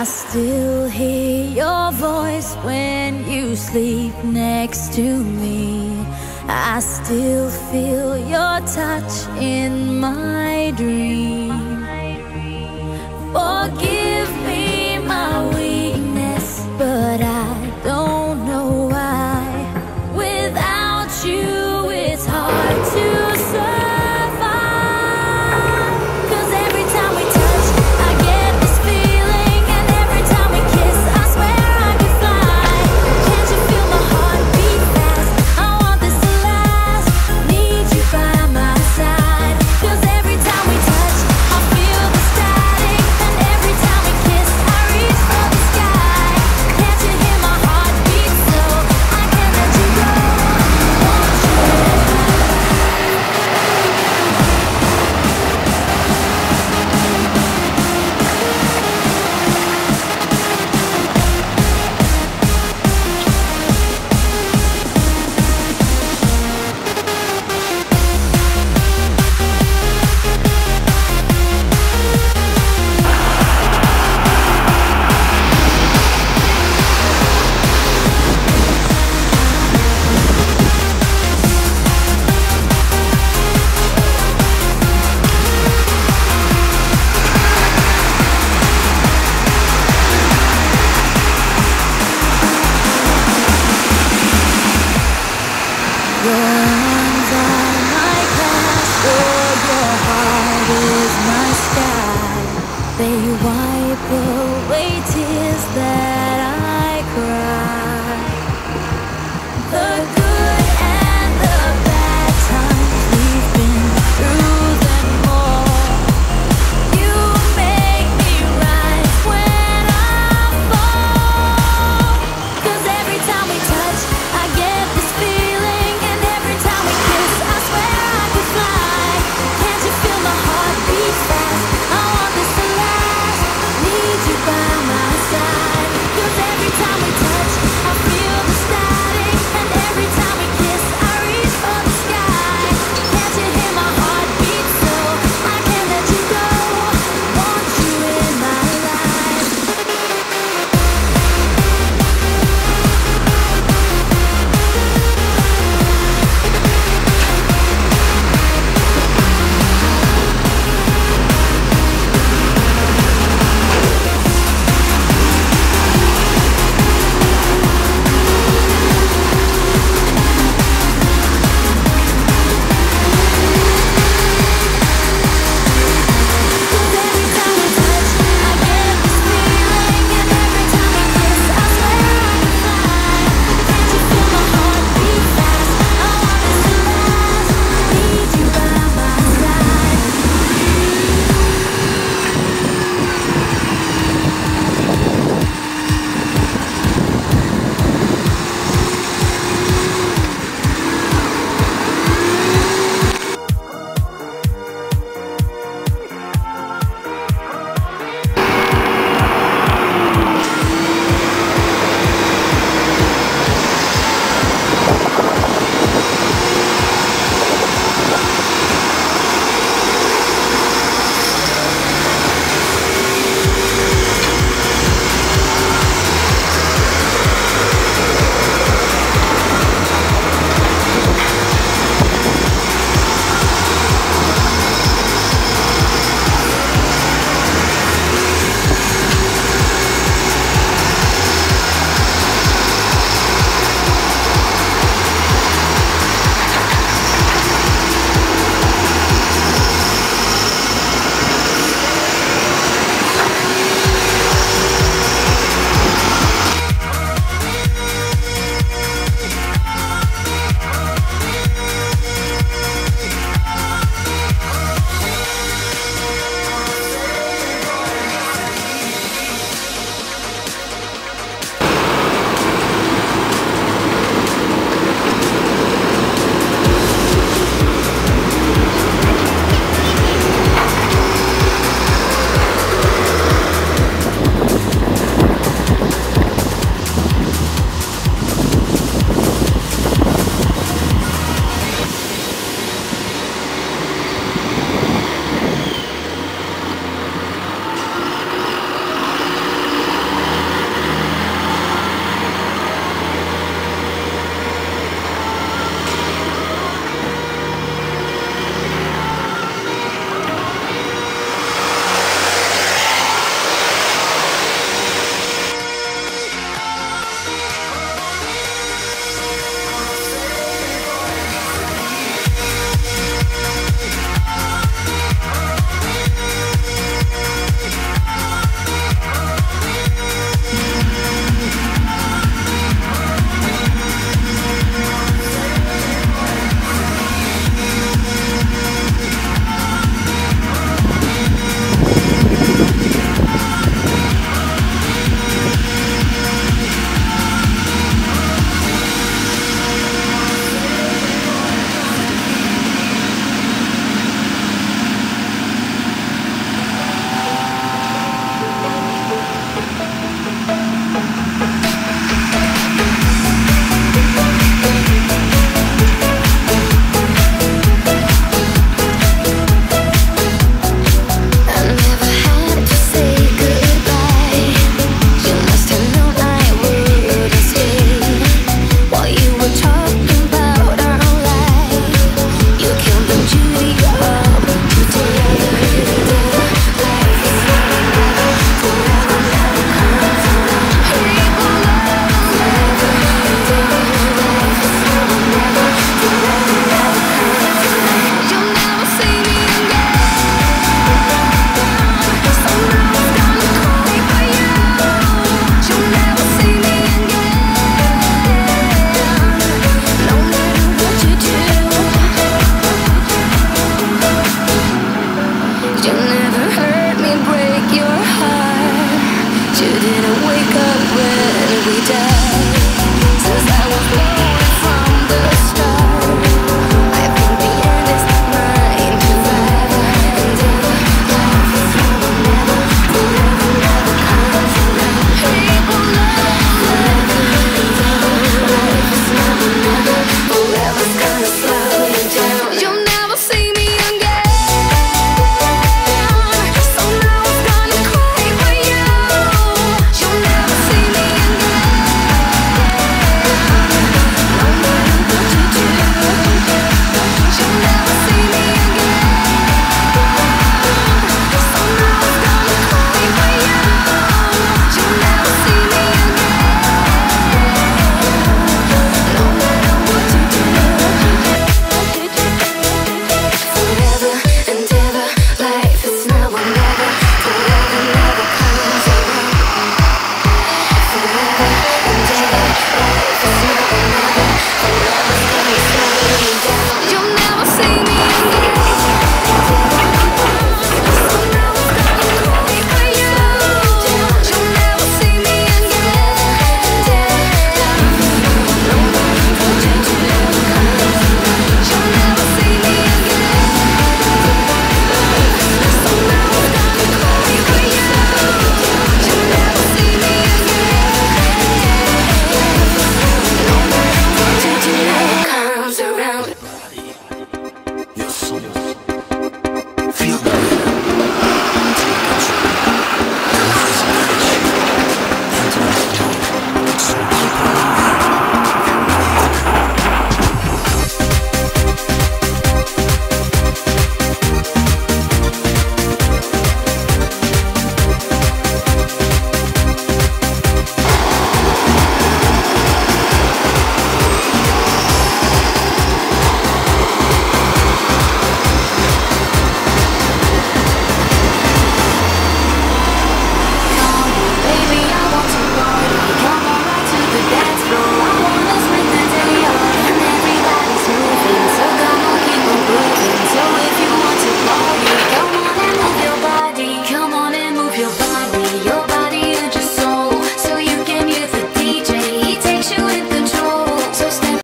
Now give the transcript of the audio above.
I still hear your voice when you sleep next to me. I still feel your touch in my dream. Forgive me my weakness, but I don't know why. Without you, it's hard to survive. 'Cause every time we touch, I get this feeling, and every time we kiss, I swear I could fly. Can't you feel my heart beat fast? I want this to last. Need you by my side. 'Cause every time we touch, I feel the static, and every time we kiss, I reach for the sky. Can't you hear my heart beat so I can't let you go? Want you in my Your arms are my castle, your heart is my sky. They wipe away tears that